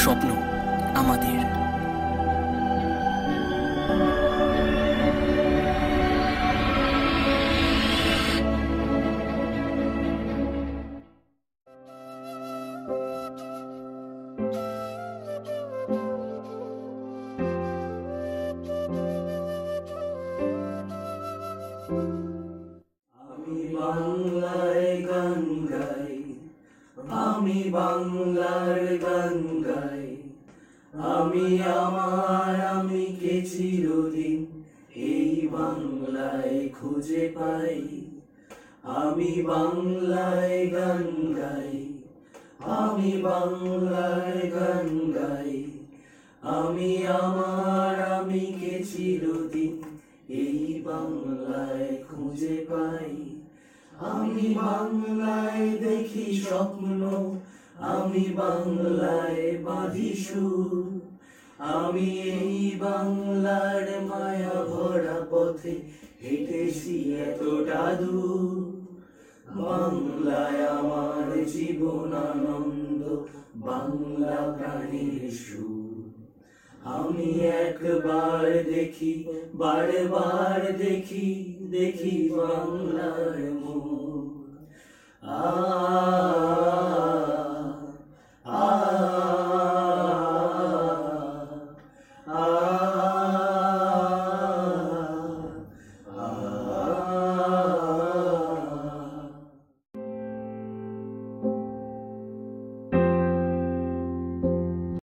স্বপ্ন আমাদের। বাংলায় গান গাই, আমি বাংলার গান গাই, আমি আমার আমিকে চিরদিন এই বাংলায় খুঁজে পাই। আমি বাংলায় গান গাই, আমি বাংলার গান গাই, আমি আমার আমিকে চিরদিন এই বাংলায় খুঁজে পাই। আমি বাংলায় দেখি স্বপ্ন, আমি বাংলায় বাঁধি সুর, আমি এই বাংলার মায়া ভরা পথে হেঁটেছি এতটা দূর। বাংলায় আমার জীবন আনন্দ, বাংলা প্রাণীর সুর। আমি একবার দেখি, বারবার দেখি, দেখি বাংলার মুখ। আ আ আ